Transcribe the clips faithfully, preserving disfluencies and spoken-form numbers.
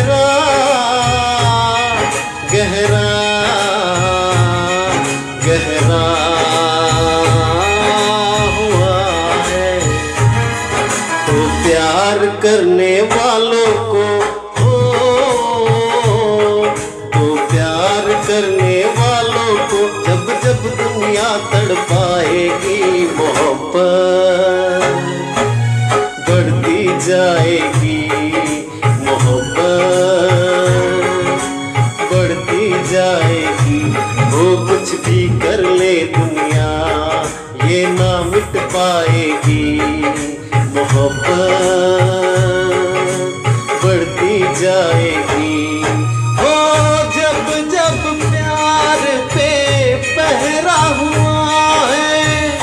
गहरा गहरा गहरा हुआ है। तो प्यार करने वालों को हो, तो प्यार करने वालों को जब जब दुनिया तड़पाएगी, मोहब्बत बढ़ती जाएगी, मोहब्बत बढ़ती जाएगी। वो कुछ भी कर ले दुनिया, ये ना मिट पाएगी, मोहब्बत बढ़ती जाएगी। ओ जब जब प्यार पे पहरा हुआ है,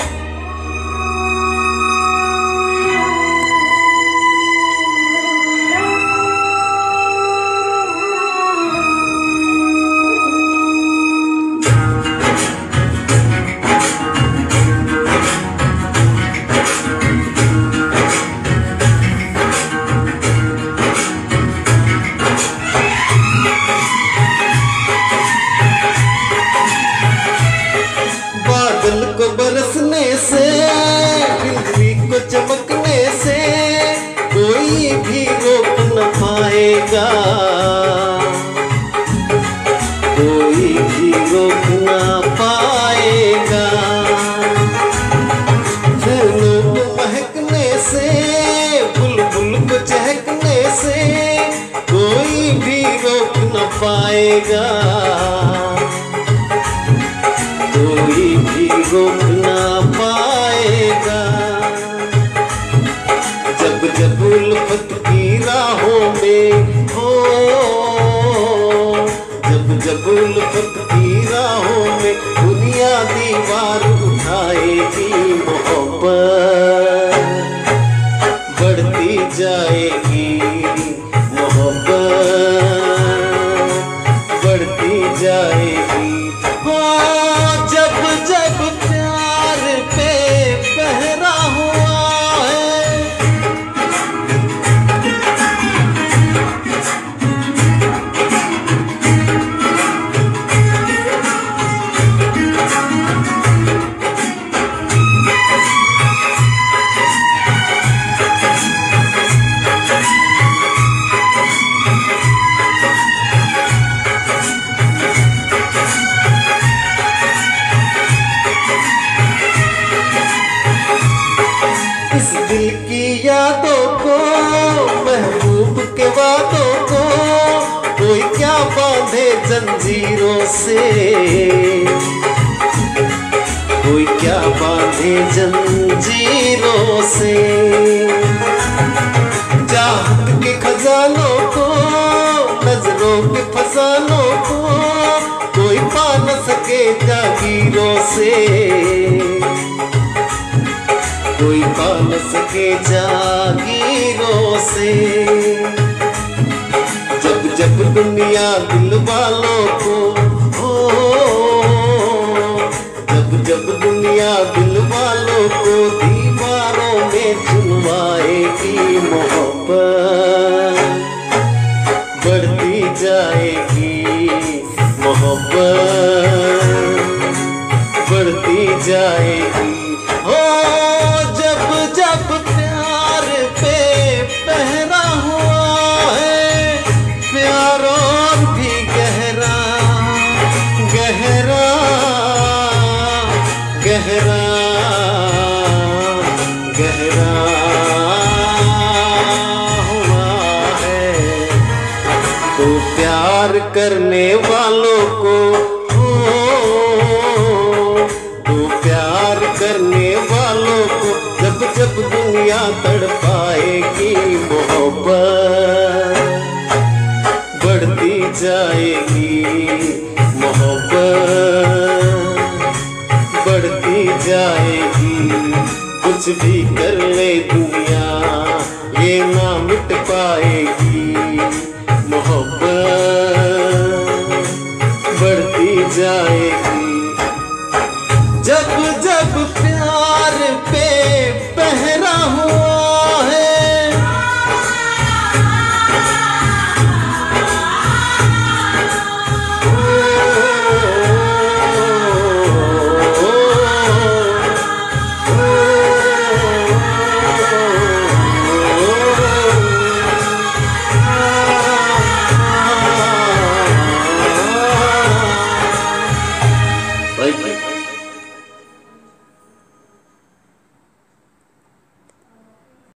बादल को बरसने से, बिजली को चमकने से कोई भी रोक न पाएगा, कोई भी रोक न पाएगा। फूलों को महकने से, बुलबुल को चहकने से कोई भी रोक न पाएगा, कोई भी रोक ना पाएगा। जब जब उल्फत की राहों में हो, जब जब उल्फत की राहों में दुनिया दीवार उठाएगी, मोहब्बत बढ़ती जाएगी, मोहब्बत बढ़ती जाएगी। जब जब प्यार पे पहरा हुआ है, इस दिल की यादों को, महबूब के वादों को कोई क्या बांधे जंजीरों से, कोई क्या बांधे जंजीरों से। चाहत के खजानों को, नजरों के फसानों को कोई पा न सके जागीरों से, कोई पा न सके जागीरों से। जब जब दुनिया दिल वालों को हो, जब जब दुनिया दिल वालों को दीवारों में चुनवाएगी, मोहब्बत बढ़ती जाएगी, मोहब्बत बढ़ती जाएगी। हो जब जब प्यार पे पहरा हुआ है, प्यार और भी गहरा गहरा गहरा गहरा हुआ है। तो प्यार करने वालों को हो, तो प्यार करने वालों को जब जब दुनिया तड़पाएगी, मोहब्बत बढ़ती जाएगी, मोहब्बत बढ़ती जाएगी। कुछ भी कर ले दुनिया, ये ना मिट पाएगी, मोहब्बत बढ़ती जाएगी।